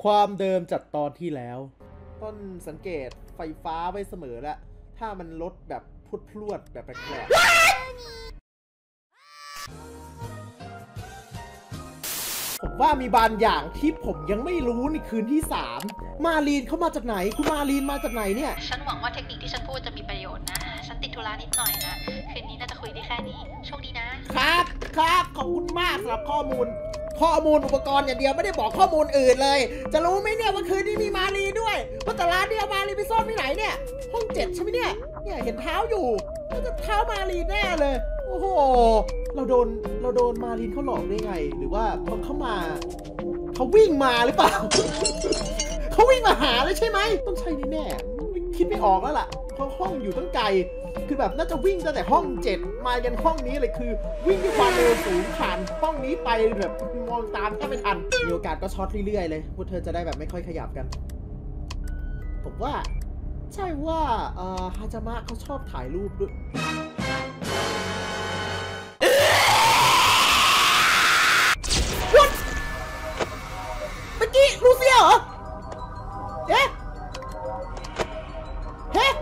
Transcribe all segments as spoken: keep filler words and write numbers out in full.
ความเดิมจัดตอนที่แล้วต้นสังเกตไฟฟ้าไว้เสมอแล้วถ้ามันลดแบบพุดพลวดแบบแปลกๆผมว่ามีบางอย่างที่ผมยังไม่รู้ในคืนที่สามมาลีนเข้ามาจากไหนคุณมาลีนมาจากไหนเนี่ยฉันหวังว่าเทคนิคที่ฉันพูดจะมีประโยชน์นะฉันติดธุระนิดหน่อยนะคืนนี้น่าจะคุยได้แค่นี้โชคดีนะครับครับขอบคุณมากสำหรับข้อมูลข้อมูลอุปกรณ์อย่างเดียวไม่ได้บอกข้อมูลอื่นเลยจะรู้ไหมเนี่ยว่าคืนนี้มีมาลีด้วยว่าแต่ร้านเดียวมาลีไปซ่อนที่ไหนเนี่ยห้องเจ็ดใช่ไหมเนี่ยเนี่ยเห็นเท้าอยู่น่าจะเท้ามาลีแน่เลยโอ้โหเราโดนเราโดนมาลีนเขาหลอกได้ไงหรือว่าเขาเข้ามาเขาวิ่งมาหรือเปล่า เขาวิ่งมาหาเลยใช่ไหมต้องใช่แน่ๆคิดไม่ออกแล้วล่ะเพราะห้องอยู่ตั้งไกลคือแบบน่าจะวิ่งตั้งแต่ห้องเจ็ดมายันห้องนี้เลยคือวิ่งด้วยความเร็วสูงผ่านห้องนี้ไปแบบมองตามแทบไม่ทันมีโอกาสก็ช็อตเรื่อยๆเลยพวกเธอจะได้แบบไม่ค่อยขยับกันผมว่าใช่ว่าเอ่อฮาจามะเขาชอบถ่ายรูปด้วยเมื่อกี้ลูเซียเหรอเอ๊ะเฮ้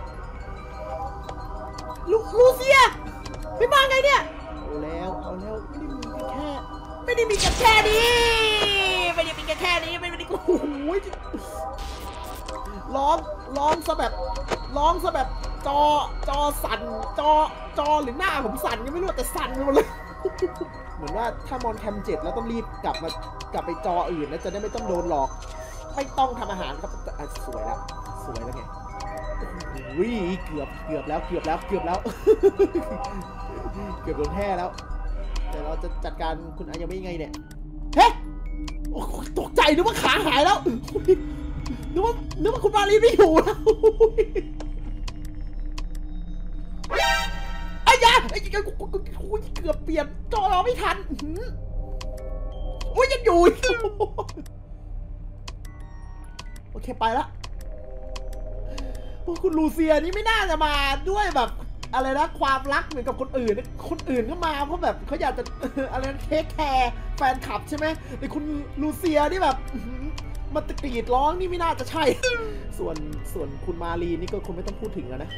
ลูลูเซียไม่มาไงเนี่ยเอาแล้วเอาแล้วไม่ได้มีแค่ไม่ได้มีแค่นี้ไม่ได้มีแค่แค่นี้ไม่ได้โอ้โหร้องร้องซะแบบร้องซะแบบจอจอสั่นจอจอหรือหน้าผมสั่นยังไม่รู้แต่สั่นไปหมดเลยเหมือนว่าถ้ามอนแคมเจ็ดแล้วต้องรีบกลับมากลับไปจออื่นแล้วจะได้ไม่ต้องโดนหลอกไม่ต้องทำอาหารครับสวยแล้วสวยแล้วไงวิ่งเกือบเกือบแล้วเกือบแล้วเกือบแล้วเกือบโดนแท้แล้วแต่เราจะจัดการคุณอายามิยังไงเนี่ยเฮ้โอ้ตกใจนึกว่าขาหายแล้วนึกว่านึกว่าคุณมาลีไม่อยู่แล้วไอ้ยาไอ้ยาเกือบเปลี่ยนจอเราไม่ทันโอ้ยยังอยู่โอเคไปละคุณลูเซียนี่ไม่น่าจะมาด้วยแบบอะไรนะความรักเหมือนกับคนอื่นคนอื่นก็มาเพราะแบบเขาอยากจะอะไรเทคแคร์แฟนคลับใช่ไหมแต่คุณลูเซียนี่แบบมันตะกรีดร้องนี่ไม่น่าจะใช่ส่วนส่วนคุณมาลีนี่ก็คงไม่ต้องพูดถึงแล้วนะ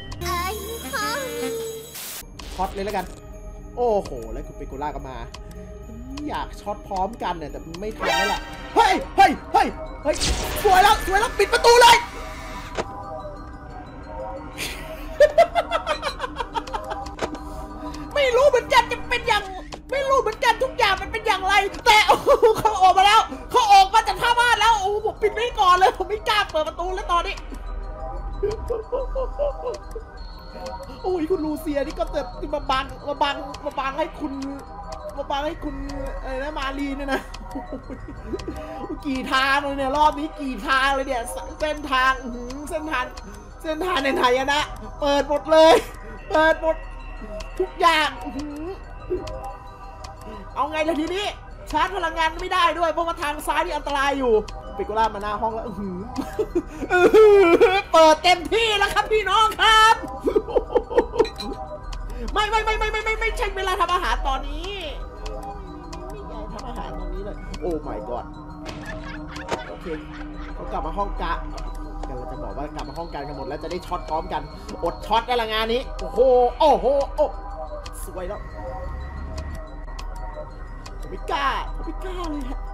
ช็อตเลยแล้วกันโอ้โหแล้วคุณเปโกล่าก็มาอยากช็อตพร้อมกันเนี่ยแต่ไม่ทันแล้วล่ะเฮ้ยเฮ้ยเฮ้ยเฮ้ยสวยแล้วสวยแล้วปิดประตูเลยไม่รู้เหมือนกันจะเป็นอย่างไม่รู้เหมือนกันทุกอย่างมันเป็นอย่างไรแต่เขาออกมาแล้วเขาออกมาจากท่าบ้านแล้วโอ้ผมปิดไม่ก่อนเลยผมไม่กล้าเปิดประตูแล้วตอนนี้โอ้ยคุณลูเซียนี่ก็เติบมาบังมาบังมาบังให้คุณมาบังให้คุณอะไรนะมาลีเนี่ยนะกี่ทางเลยเนี่ยรอบนี้กี่ทางเลยเนี่ยเส้นทางเส้นทางเส้นทางในไทยนะเปิดหมดเลยเปิดหมดทุกอย่างเอาไงล่ะทีนี้ชาร์จพลังงานไม่ได้ด้วยเพราะว่าทางซ้ายนี่อันตรายอยู่เปโกล่ามาหน้าห้องแล้วเปิดเต็มที่แล้วครับพี่น้องครับไม่ไม่ไม่ไม่ไม่ไม่ไม่ใช่เวลาทำอาหารตอนนี้ไม่อยากทำอาหารตอนนี้เลยโอ้ my god โอเคเขากลับมาห้องกะกันเราจะบอกว่ากลับมาห้องกันกันหมดแล้วจะได้ช็อตพร้อมกันอดช็อตได้ละงานนี้โอ้โหโอ้โหโอ้สวยแล้วผมไม่กล้าผมไม่กล้าเลยฮะ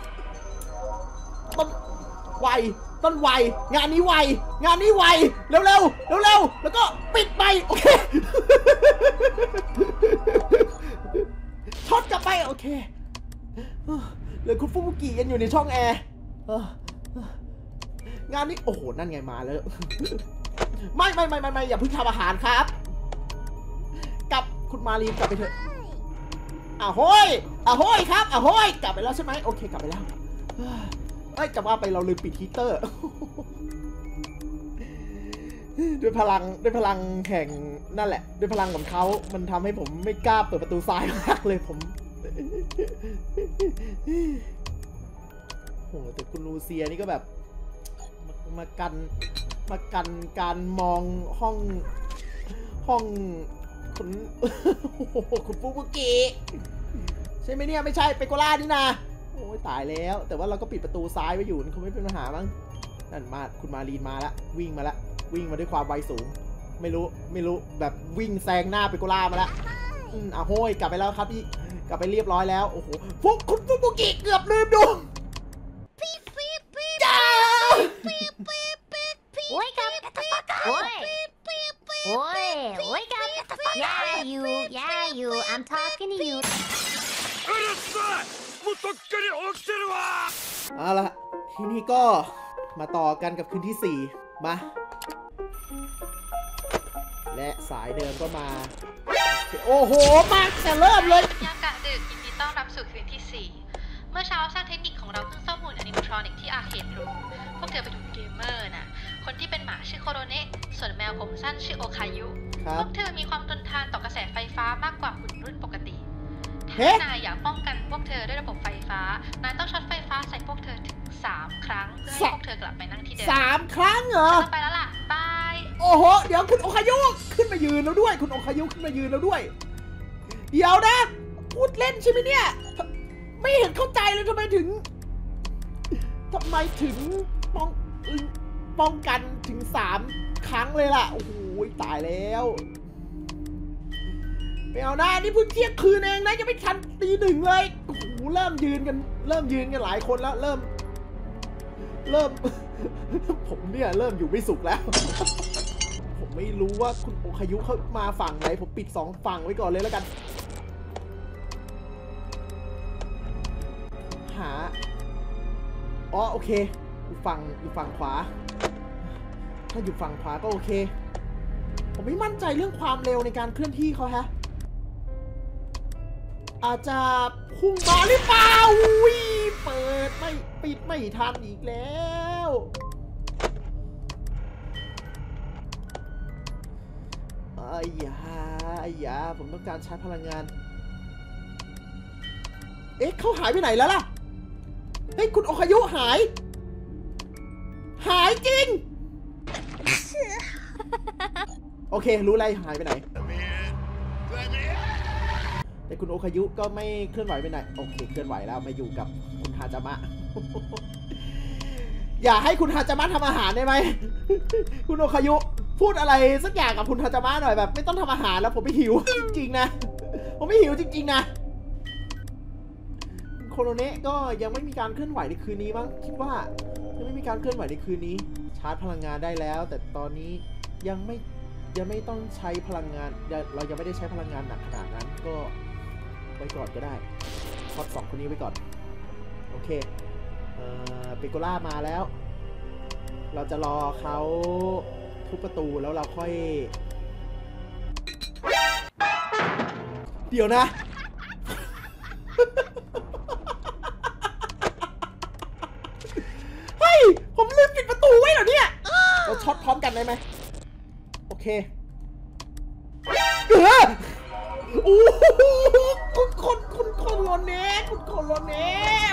ต้นไวต้นไวงานนี้ไวงานนี้ไวเร็วเร็วเร็วเร็วแล้วก็ปิดไปโอเคช็อตกลับไปโอเคเหลือคุณฟุกุกิกันอยู่ในช่องแอร์งานนี้โอ้โหนั่นไงมาแล้วไม่ไม่ไม่ไม่ไม่อย่าเพิ่งทำอาหารครับกับคุณมาลีนกลับไปเถอะอ่ะโห้ยอ่ะโห้ยครับอ่ะโห้ยกลับไปแล้วใช่ไหมโอเคกลับไปแล้วเอ้ยจะว่าไปเราลืมปิดฮีเตอร์ด้วยพลังด้วยพลังแข่งนั่นแหละด้วยพลังของเขามันทำให้ผมไม่กล้าเปิดประตูซ้ายมากเลยผมโหแต่คุณลูเซียนี่ก็แบบมากันมากันการมองห้องห้องคุณคุณฟุกุกิใช่ไหมเนี่ยไม่ใช่เปโกล่านี่นะโโอ้ยตายแล้วแต่ว่าเราก็ปิดประตูซ้ายไว้อยู่คงไม่เป็นปัญหามั้งนั่นมาคุณมารีนมาละวิ่งมาละวิ่งมาด้วยความไวสูงไม่รู้ไม่รู้แบบวิ่งแซงหน้าเปโกล่ามาละอืมอ่ะโห้ยกลับไปแล้วครับพี่กลับไปเรียบร้อยแล้วโอ้โหฟุกคุณฟุกุกิเกือบลืมดูปี๊บปี๊บปี๊บจ้าปี๊บปี๊บปี๊บปี๊บ Wake up! Oi! Oi! Wake up! Yeah, you! Yeah, you! I'm talking to you. เอาละทีนี้ก็มาต่อกันกับคืนที่สี่มาและสายเดิมก็มาโอ้โหมาแต่เริ่มเลยยากะดึกยินดีต้อนรับสู่คืนที่สี่เมื่อเช้าช่างเทคนิคของเราเพิ่งซ่อมหุ่นอนิเมทรอนิกที่อาร์เคดรูมพวกเธอไปดูเกมเมอร์น่ะคนที่เป็นหมาชื่อโคโรเนะส่วนแมวผมสั้นชื่อโอคายุพวกเธอมีความทนทานต่อกระแสไฟฟ้ามากกว่าหุ่นรุ่นปกติถ้านายอยากป้องกันพวกเธอด้วยระบบไฟฟ้านายต้องช็อตไฟฟ้าใส่พวกเธอถึงสามครั้งเพื่อให้พวกเธอกลับไปนั่งที่เดิมสามครั้งเหรอไปแล้วล่ะบายโอ้โหเดี๋ยวคุณโอคายุขึ้นมายืนแล้วด้วยคุณโอคายุขึ้นมายืนแล้วด้วยเดี๋ยวนะพูดเล่นใช่ไหมเนี่ยไม่เห็นเข้าใจเลยทำไมถึงทำไมถึงป้องป้องกันถึงสามครั้งเลยล่ะโอ้โหตายแล้วไม่เอาหน้านี่เพิ่งเที่ยงคืนเองนะยังไม่ทันตีหนึ่งเลยโอ้โหเริ่มยืนกันเริ่มยืนกันหลายคนแล้วเริ่มเริ่มผมเนี่ยเริ่มอยู่ไม่สุขแล้วผมไม่รู้ว่าคุณโอคายุเขามาฝั่งไหนผมปิดสองฝั่งไว้ก่อนเลยแล้วกันหาอ๋อโอเคอยู่ฝั่งอยู่ฝั่งขวาถ้าอยู่ฝั่งขวาก็โอเคผมไม่มั่นใจเรื่องความเร็วในการเคลื่อนที่เขาฮะอาจจะพุ่งมาหรือเปล่าอุ้ยเปิดไม่ปิดไม่ทันอีกแล้วไอ้ยาไอ้ยาผมต้องการชาร์จพลังงานเอ๊ะเขาหายไปไหนแล้วล่ะเฮ้ยคุณโอคายุหายหายจริงโอเครู้ไรหายไปไหนแต่คุณโอคายุก็ไม่เคลื่อนไหวไปไหนโอเคเคลื่อนไหวแล้วมาอยู่กับคุณฮาจามะ อย่าให้คุณฮาจามะทำอาหารได้ไหม คุณโอคายุพูดอะไรสักอย่างกับคุณฮาจามะหน่อยแบบไม่ต้องทำอาหารแล้วผมไม่หิว จริงๆนะผมไม่หิวจริงๆนะโคโรเนะก็ยังไม่มีการเคลื่อนไหวในคืนนี้มั้งคิดว่ายังไม่มีการเคลื่อนไหวในคืนนี้ชาร์จพลังงานได้แล้วแต่ตอนนี้ยังไม่ยังไม่ต้องใช้พลังงานเรายังไม่ได้ใช้พลังงานหนักขนาดนั้นก็ไว้ก่อนก็ได้ช็อตสองคนนี้ไว้ก่อนโอเคเอ่อเปโกล่ามาแล้วเราจะรอเขาทุบประตูแล้วเราค่อยเดี๋ยวนะ เฮ้ยผมลืมปิดประตูไว้เหรอเนี่ยเราช็อตพร้อมกันได้ไหมโอเคเออโอ้คุณคนคุณคนโลเนสคุณคนโลเนส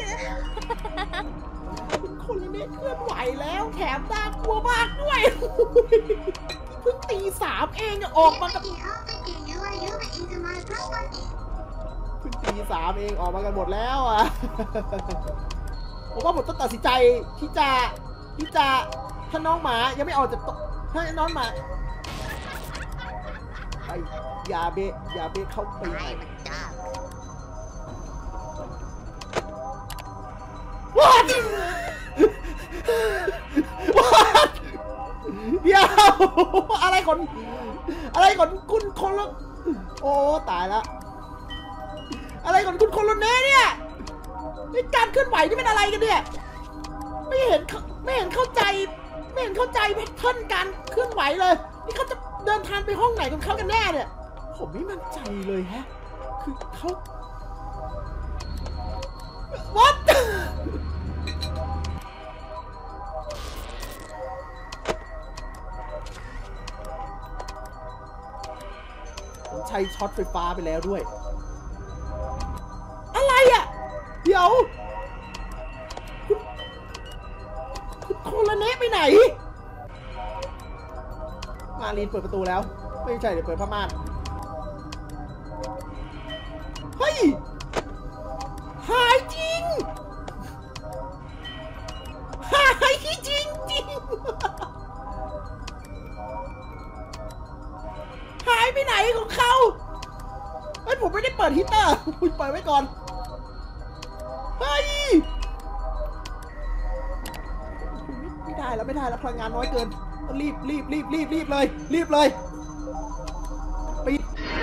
คุณคนโลเนสเคลื่อนไหวแล้วแถมน่ากลัวมากด้วยเพิ่งตีสามเองออกมากับเพิ่งตีสามเองออกมากันหมดแล้วอ่ะผมว่าผมต้องตัดสินใจที่จะที่จะถ้าน้องหมายังไม่ออกจากถ้าน้องหมาไปยาเบะยาเบะเข้าไปไหนว้าวเดี๋ยวอะไรคนอะไรคนคุณคนละโอ้ตายละอะไรคนคุณคนละเน่เนี่ยนี่การเคลื่อนไหวนี่เป็นอะไรกันเนี่ยไม่เห็นไม่เห็นเข้าใจไม่เห็นเข้าใจแพทเทิร์นการเคลื่อนไหวเลยนี่เขาจะเดินทางไปห้องไหนของเขากันแน่เนี่ยผมไม่มั่นใจเลยฮะคือเขา What ผมใช้ช็อตไฟฟ้าไปแล้วด้วยอะไรอ่ะเดี๋ยวคุณคุณโคลาเนะไปไหนมาลีนเปิดประตูแล้วไม่ใช่เดี๋ยวเปิดผ้าม่านเฮ้ยหายจริงหายจริงจริงหายไปไหนของเขาเฮ้ยผมไม่ได้เปิดฮีเตอร์คุณปล่อยไว้ก่อนเฮ้ยไม่ได้แล้วไม่ได้แล้วพลังงานน้อยเกินรีบรีบรีบรีบรีบเลยรีบเลยปิด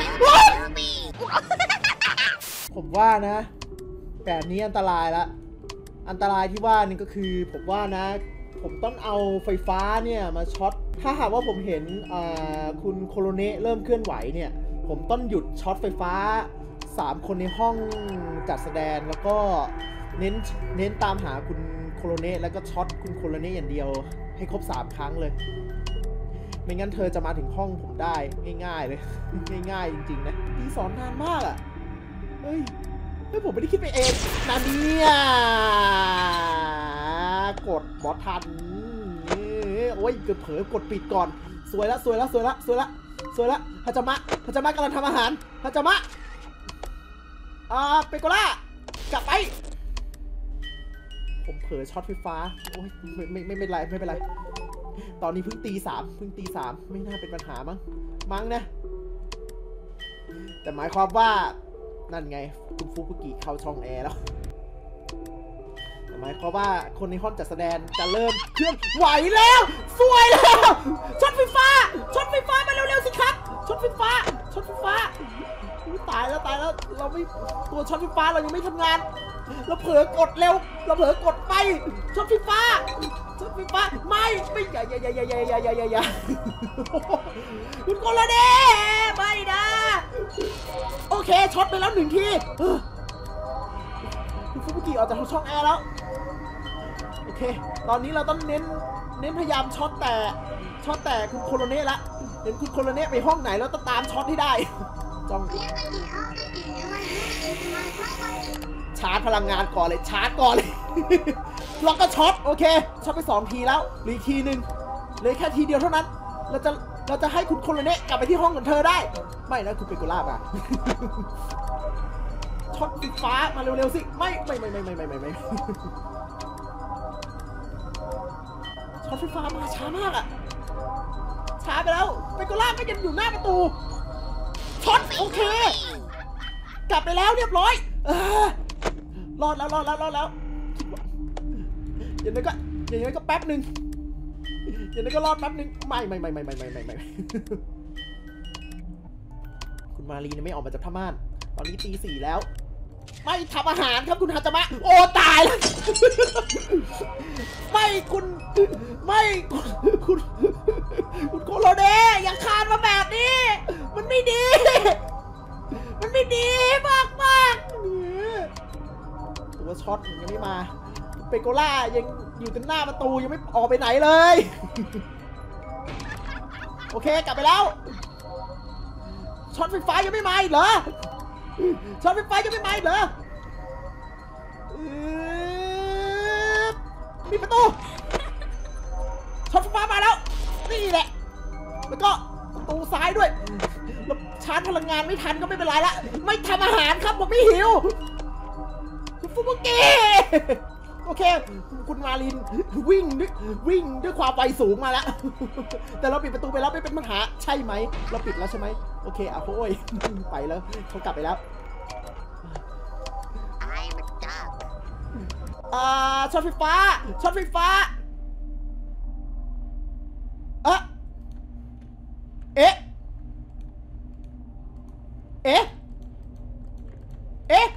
ผมว่านะแบบนี้อันตรายละอันตรายที่ว่านี่ก็คือผมว่านะผมต้องเอาไฟฟ้าเนี่ยมาช็อตถ้าหากว่าผมเห็นคุณโคโรเนะเริ่มเคลื่อนไหวเนี่ยผมต้องหยุดช็อตไฟฟ้าสามคนในห้องจัดแสดงแล้วก็เน้นเน้นตามหาคุณโคโรเนะแล้วก็ช็อตคุณโคโรเนะอย่างเดียวให้ครบสามครั้งเลยไม่งั้นเธอจะมาถึงห้องผมได้ง่ายๆเลยง่ายๆจริงๆนะตีสอนนานมากอ่ะเฮ้ยเฮ้ยผมไม่ได้คิดไปเองนะเนี่ยกดบอทันโอ้ยเกือบเผลอกดปิดก่อนสวยแล้วสวยแล้วสวยแล้วสวยแล้วสวยแล้วฮาจามะฮาจามะกำลังทำอาหารฮาจามะอ่าเปโกล่ากลับไปผมเผลอช็อตไฟฟ้าโอ้ยไม่ไม่ไม่เป็นไรไม่เป็นไรตอนนี้เพิ่งตีสามเพิ่งตีสามไม่น่าเป็นปัญหามั้งมั้งนะแต่หมายความว่านั่นไงคุณฟุกุกิเข้าช่องแอร์แล้วแต่หมายความว่าคนในห้องจัดแสดงจะเริ่มเคลื่อนไหวแล้วสวยแล้วช็อตไฟฟ้าช็อตไฟฟ้ามาเร็วๆสิครับช็อตไฟฟ้าช็อตไฟฟ้าตายแล้วตายแล้วเราไม่ตัวช็อตไฟฟ้าเรายังไม่ทำงานเราเผลอกดเร็วเราเผลอกดไปช็อตไฟฟ้าช็อตไฟฟ้าไม่ไม่อย่าอย่าอย่าอย่าอย่าอย่าอย่าอย่าคุณโคโรเนะไม่นะโอเคช็อตไปแล้วหนึ่งทีคุณฟุกุกิออกจากช่องแอร์แล้วโอเคตอนนี้เราต้องเน้นเน้นพยายามช็อตแต่ช็อตแต่คุณโคโรเนะละเห็นคุณโคโรเนะไปห้องไหนแล้วต้องตามช็อตให้ได้จ้องชาร์จพลังงานก่อนเลยชาร์จก่อนเลยแล้วก็ช็อตโอเคช็อตไปสองทีแล้วหรืออีกทีหนึ่งเลยแค่ทีเดียวเท่านั้นเราจะเราจะให้คุณโคโรเนะกลับไปที่ห้องของเธอได้ไม่นะคุณเปโกล่ามาช็อตไฟฟ้ามาเร็วๆสิไม่ไม่ไม่ไม่ไม่ไม่ไม่ไม่ช็อตไฟฟ้ามาช้ามากอะช้าไปแล้วเปโกล่าไม่ยังอยู่หน้าประตูช็อตโอเคกลับไปแล้วเรียบร้อยเออรอดแล้วรอดแล้วรอดแล้วอย่างนั้นก็อย่างนั้นก็แป๊บหนึ่งอย่างนั้นก็รอดแป๊บหนึ่งไม่ไม่ไม่ไม่ไม่ไม่ไม่ไม่คุณมารีเนี่ยไม่ออกมาจากผ้าม่านตอนนี้ตีสี่แล้วไม่ทำอาหารครับคุณฮาจามะโอ้ตายแล้วไม่คุณไม่คุณคุณโคโรเนะอย่าคานมาแบบนี้มันไม่ดีมันไม่ดีมากมากตัวช็อตยังไม่มาเปโกล่ายังอยู่ตรงหน้าประตูยังไม่ออกไปไหนเลยโอเคกลับไปแล้วช็อตไฟฟ้ายังไม่มาอีกเหรอช็อตไฟฟ้ายังไม่มาอีกเหรอมีประตูช็อตไฟฟ้ามาแล้วนี่แหละแล้วก็ประตูซ้ายด้วยชาร์จพลังงานไม่ทันก็ไม่เป็นไรละไม่ทำอาหารครับผมไม่หิวคุณฟุกุกิโอเคคุณมารินวิ่งด้วยวิ่งด้วยความไวสูงมาแล้วแต่เราปิดประตูไปแล้วไม่เป็นปัญหาใช่ไหมเราปิดแล้วใช่ไหมโอเคอ่ะโอ้ยไปแล้วเขากลับไปแล้วอ่าช็อตไฟฟ้าช็อตไฟฟ้าเอ๊ะเอ๊ะเอ๊ะเอ๊ะ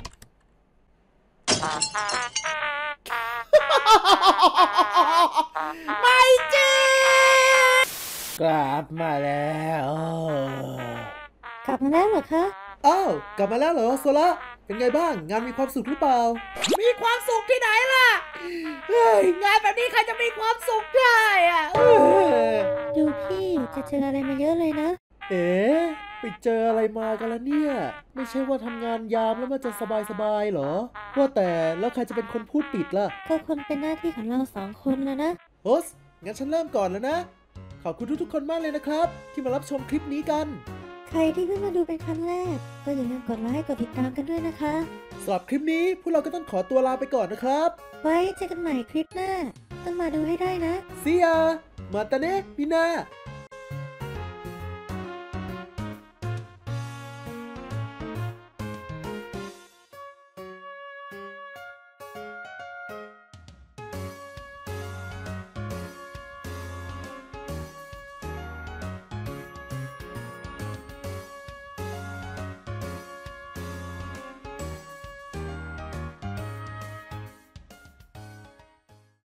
ไม่จริงกลับมาแล้วกลับมาแล้วเหรอคะอ้าวกลับมาแล้วเหรอโซล่าเป็นไงบ้างงานมีความสุขหรือเปล่ามีความสุขที่ไหนล่ะเฮ้ยงานแบบนี้ใครจะมีความสุขได้อะดูพี่จะเจออะไรมาเยอะเลยนะเอ๊ะไปเจออะไรมากันแล้วเนี่ยไม่ใช่ว่าทำงานยามแล้วมันจะสบายๆหรอว่าแต่แล้วใครจะเป็นคนพูดปิดล่ะก็คงเป็นหน้าที่ของเราสองคนแล้วนะโฮสงั้นฉันเริ่มก่อนแล้วนะขอบคุณทุกๆคนมากเลยนะครับที่มารับชมคลิปนี้กันใครที่เพิ่งมาดูเป็นครั้งแรกก็อย่าลืมกดไลค์กดติดตามกันด้วยนะคะสำหรับคลิปนี้พวกเราก็ต้องขอตัวลาไปก่อนนะครับไว้เจอกันใหม่คลิปหน้าต้องมาดูให้ได้นะ See ya มาตาเนะพี่นา